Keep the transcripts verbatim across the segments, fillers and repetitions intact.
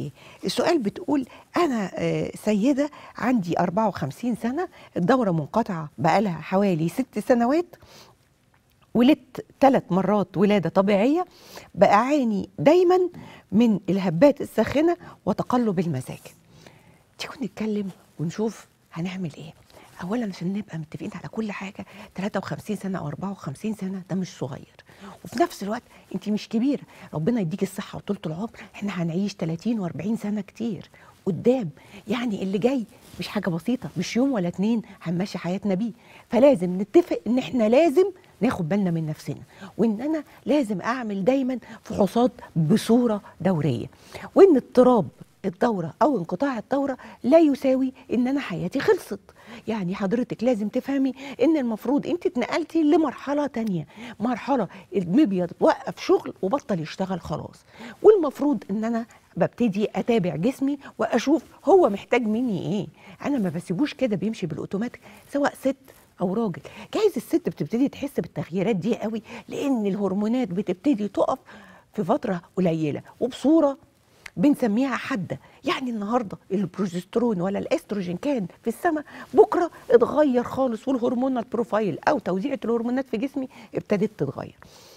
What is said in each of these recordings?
ايه؟ السؤال بتقول انا آه، سيده عندي أربعة وخمسين سنه، الدوره منقطعه بقالها حوالي ست سنوات، ولدت ثلاث مرات ولاده طبيعيه، بعاني دايما من الهبات الساخنه وتقلب المزاج. تيجوا نتكلم ونشوف هنعمل ايه. اولا عشان نبقى متفقين على كل حاجه، ثلاثة وخمسين سنه او أربعة وخمسين سنه ده مش صغير، وفي نفس الوقت انت مش كبيره. ربنا يديك الصحه وطولة العمر، احنا هنعيش ثلاثين وأربعين سنه كتير قدام، يعني اللي جاي مش حاجه بسيطه، مش يوم ولا اتنين هنمشي حياتنا بيه. فلازم نتفق ان احنا لازم ناخد بالنا من نفسنا، وان انا لازم اعمل دايما فحوصات بصوره دوريه، وان اضطراب الدورة أو انقطاع الدورة لا يساوي إن أنا حياتي خلصت. يعني حضرتك لازم تفهمي إن المفروض أنت اتنقلتي لمرحلة تانية، مرحلة المبيض وقف شغل وبطل يشتغل خلاص، والمفروض إن أنا ببتدي أتابع جسمي وأشوف هو محتاج مني إيه. أنا ما بسيبوش كده بيمشي بالأوتوماتيك، سواء ست أو راجل. جايز الست بتبتدي تحس بالتغييرات دي قوي لأن الهرمونات بتبتدي تقف في فترة قليلة وبصورة بنسميها حاده. يعني النهارده البروجسترون ولا الاستروجين كان في السماء، بكره اتغير خالص، والهرمون البروفايل او توزيعه الهرمونات في جسمي ابتدت تتغير.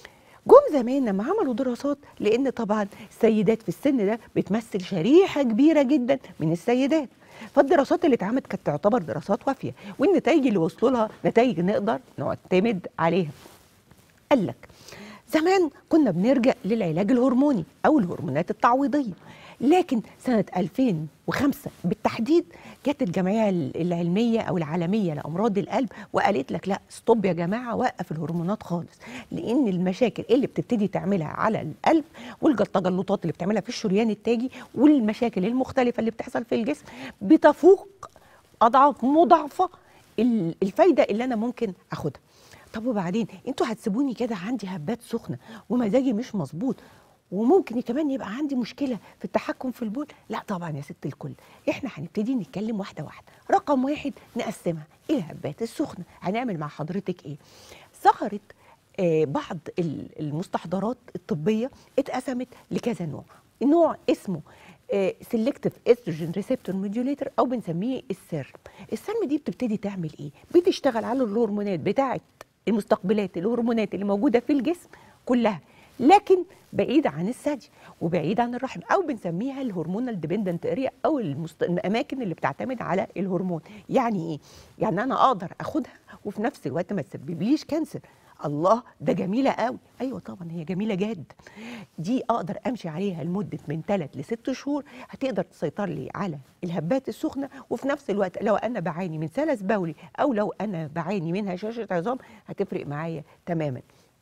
جم زمان لما عملوا دراسات، لان طبعا السيدات في السن ده بتمثل شريحه كبيره جدا من السيدات، فالدراسات اللي اتعملت كانت تعتبر دراسات وافيه، والنتائج اللي وصلوا لها نتائج نقدر نعتمد عليها. قال لك زمان كنا بنرجع للعلاج الهرموني أو الهرمونات التعويضية، لكن سنة ألفين وخمسة بالتحديد جت الجمعية العلمية أو العالمية لأمراض القلب وقالت لك لا، ستوب يا جماعة، وقف الهرمونات خالص، لأن المشاكل اللي بتبتدي تعملها على القلب والتجلطات اللي بتعملها في الشريان التاجي والمشاكل المختلفة اللي بتحصل في الجسم بتفوق أضعاف مضاعفة الفايدة اللي أنا ممكن أخدها. طب وبعدين انتوا هتسيبوني كده عندي هبات سخنه ومزاجي مش مظبوط وممكن كمان يبقى عندي مشكله في التحكم في البول؟ لا طبعا يا ست الكل، احنا هنبتدي نتكلم واحده واحده. رقم واحد، نقسمها. ايه الهبات السخنه؟ هنعمل مع حضرتك ايه؟ ظهرت آه بعض المستحضرات الطبيه اتقسمت لكذا نوع. نوع اسمه سيلكتيف استروجين ريسبتور موديوليتر او بنسميه السيرم. السيرم دي بتبتدي تعمل ايه؟ بتشتغل على الهرمونات بتاعه المستقبلات الهرمونات اللي موجوده في الجسم كلها، لكن بعيد عن الثدي وبعيد عن الرحم، او بنسميها الهرمونال ديبندنت اريا او المست... الاماكن اللي بتعتمد على الهرمون. يعني ايه؟ يعني انا اقدر اخدها وفي نفس الوقت ما تسببليش كانسر. الله، ده جميله قوي. ايوه طبعا هي جميله جدا، دي اقدر امشي عليها لمده من ثلاث لست شهور، هتقدر تسيطر لي على الهبات السخنه، وفي نفس الوقت لو انا بعاني من سلس بولي او لو انا بعاني من هشاشه عظام هتفرق معايا تماما.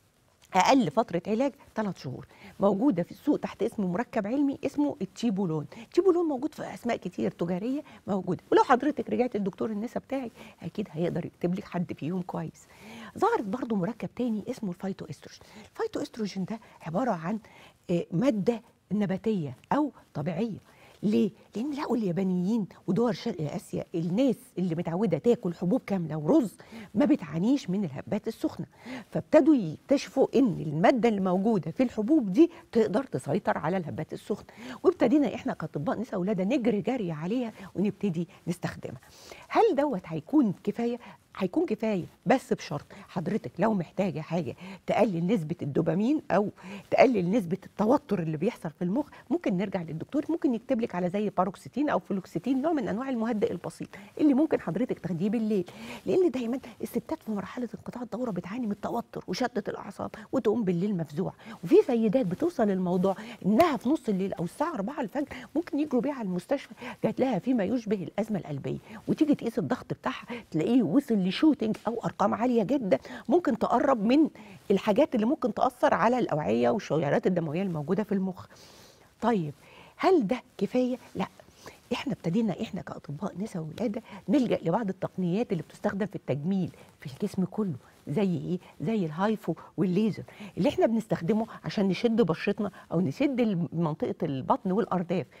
اقل فتره علاج ثلاث شهور، موجوده في السوق تحت اسم مركب علمي اسمه التيبولون. التيبولون موجود في اسماء كتير تجاريه موجوده، ولو حضرتك رجعت للدكتور النساء بتاعك اكيد هيقدر يكتب لك حد فيهم كويس. ظهرت برضو مركب تاني اسمه الفايتو استروجين. الفايتو استروجين ده عباره عن ماده نباتيه او طبيعيه. ليه؟ لأن لقوا اليابانيين ودول شرق آسيا الناس اللي متعودة تاكل حبوب كاملة ورز ما بتعانيش من الهبات السخنة، فابتدوا يكتشفوا إن المادة اللي موجودة في الحبوب دي تقدر تسيطر على الهبات السخنة، وابتدينا إحنا كأطباء نساء ولادة نجري جري عليها ونبتدي نستخدمها. هل دوت هيكون كفاية؟ هيكون كفايه بس بشرط حضرتك لو محتاجه حاجه تقلل نسبه الدوبامين او تقلل نسبه التوتر اللي بيحصل في المخ، ممكن نرجع للدكتور، ممكن يكتب لك على زي باروكسيتين او فلوكسيتين، نوع من انواع المهدئ البسيط اللي ممكن حضرتك تاخديه بالليل. لان دايما الستات في مرحله انقطاع الدوره بتعاني من التوتر وشده الاعصاب وتقوم بالليل مفزوع، وفي سيدات بتوصل للموضوع انها في نص الليل او الساعه أربعة الفجر ممكن يجروا بيها على المستشفى جات لها فيما يشبه الازمه القلبيه، وتيجي تقيس الضغط بتاعها تلاقيه وصل لشوتنج او ارقام عاليه جدا ممكن تقرب من الحاجات اللي ممكن تاثر على الاوعيه والشريانات الدمويه الموجوده في المخ. طيب هل ده كفايه؟ لا، احنا ابتدينا احنا كاطباء نساء ولاده نلجا لبعض التقنيات اللي بتستخدم في التجميل في الجسم كله، زي ايه؟ زي الهايفو والليزر اللي احنا بنستخدمه عشان نشد بشرتنا او نشد منطقه البطن والارداف.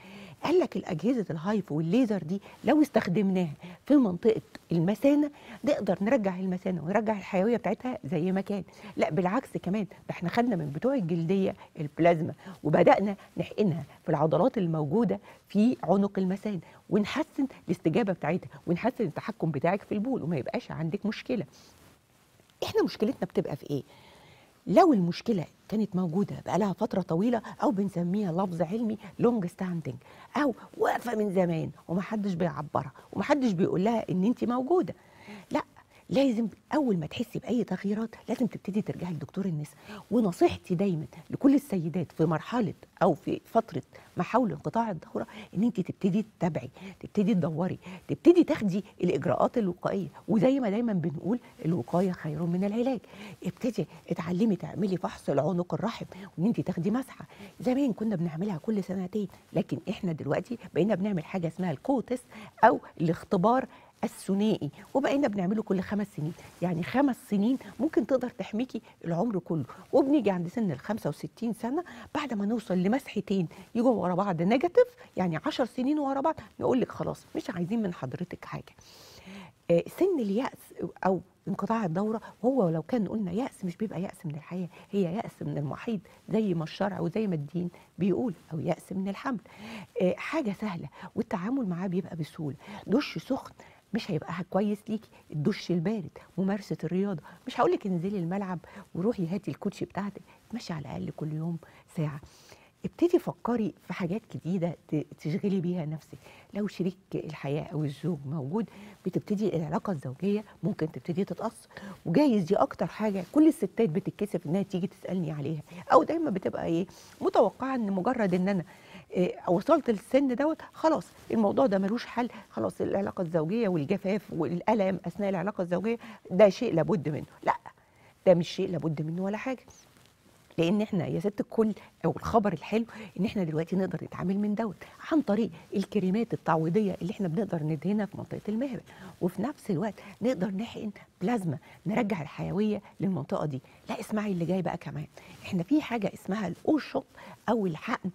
قال لك الاجهزه الهايفو والليزر دي لو استخدمناها في منطقه المثانه نقدر نرجع المثانه ونرجع الحيويه بتاعتها زي ما كان. لا بالعكس كمان، ده احنا خدنا من بتوع الجلديه البلازما وبدانا نحقنها في العضلات الموجوده في عنق المثانه ونحسن الاستجابه بتاعتها ونحسن التحكم بتاعك في البول وما يبقاش عندك مشكله. احنا مشكلتنا بتبقى في ايه؟ لو المشكله كانت موجوده بقالها فتره طويله او بنسميها لفظ علمي لونج ستاندنج، او واقفه من زمان ومحدش بيعبرها ومحدش بيقول لها ان انت موجوده، لا لازم اول ما تحسي باي تغييرات لازم تبتدي ترجعي لدكتور النساء. ونصيحتي دايما لكل السيدات في مرحله او في فتره ما حول انقطاع الدوره ان انت تبتدي تتابعي، تبتدي تدوري، تبتدي تاخدي الاجراءات الوقائيه، وزي ما دايما بنقول الوقايه خير من العلاج. ابتدي اتعلمي تعملي فحص العنق الرحم وان انت تاخدي مسحه. زمان كنا بنعملها كل سنتين، لكن احنا دلوقتي بقينا بنعمل حاجه اسمها الكوتس او الاختبار الثنائي، وبقينا بنعمله كل خمس سنين. يعني خمس سنين ممكن تقدر تحميكي العمر كله. وبنيجي عند سن ال خمسة وستين سنه بعد ما نوصل لمسحتين يجوا ورا بعض نيجاتيف، يعني عشر سنين ورا بعض، نقول لك خلاص مش عايزين من حضرتك حاجه. آه سن اليأس او انقطاع الدوره، وهو لو كان قلنا يأس مش بيبقى يأس من الحياه، هي يأس من المحيط زي ما الشرع وزي ما الدين بيقول، او يأس من الحمل. آه حاجه سهله والتعامل معاه بيبقى بسهوله. دش سخن مش هيبقى كويس ليكي، الدش البارد، ممارسه الرياضه. مش هقول لك انزلي الملعب وروحي هاتي الكوتشي بتاعتك، تمشي على الاقل كل يوم ساعه. ابتدي فكري في حاجات جديده تشغلي بيها نفسك. لو شريك الحياه او الزوج موجود بتبتدي العلاقه الزوجيه ممكن تبتدي تتاثر، وجايز دي اكتر حاجه كل الستات بتتكسف انها تيجي تسالني عليها، او دايما بتبقى ايه متوقعه ان مجرد ان انا إيه وصلت للسن دوت خلاص الموضوع ده ملوش حل، خلاص العلاقه الزوجيه والجفاف والالم اثناء العلاقه الزوجيه ده شيء لابد منه. لا، ده مش شيء لابد منه ولا حاجه، لان احنا يا ست الكل او الخبر الحلو ان احنا دلوقتي نقدر نتعامل من دوت عن طريق الكريمات التعويضيه اللي احنا بنقدر ندهنها في منطقه المهبل، وفي نفس الوقت نقدر نحقن بلازما نرجع الحيويه للمنطقه دي. لا اسمعي اللي جاي بقى كمان، احنا في حاجه اسمها الاوشوت او الحقن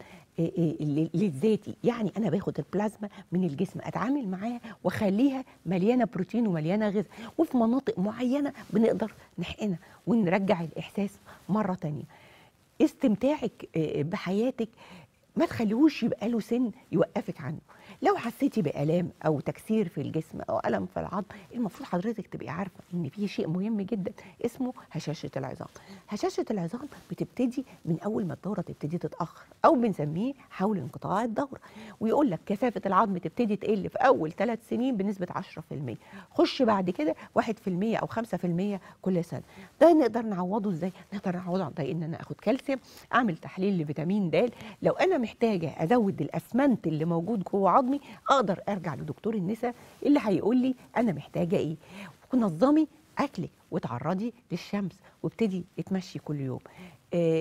للذاتي. يعني انا باخد البلازما من الجسم اتعامل معاها واخليها مليانه بروتين ومليانه غذاء، وفي مناطق معينه بنقدر نحقنها ونرجع الاحساس مره تانيه. استمتاعك بحياتك ما تخليهوش يبقى له سن يوقفك عنه. لو حسيتي بآلام أو تكسير في الجسم أو ألم في العظم، المفروض حضرتك تبقي عارفة إن في شيء مهم جدا اسمه هشاشة العظام. هشاشة العظام بتبتدي من أول ما الدورة تبتدي تتأخر، أو بنسميه حول انقطاع الدورة. ويقول لك كثافة العظم تبتدي تقل في أول ثلاث سنين بنسبة عشرة في المية، خش بعد كده واحد في المية أو خمسة في المية كل سنة. ده نقدر نعوضه إزاي؟ نقدر نعوضه عن طريق إن أنا آخد كالسيوم، أعمل تحليل لفيتامين د. لو أنا محتاجة أزود الأسمنت اللي موجود جوه عظمي اقدر ارجع لدكتور النساء اللي هيقول لي انا محتاجه ايه. ونظمي اكلك وتعرضي للشمس وابتدي اتمشي كل يوم. آه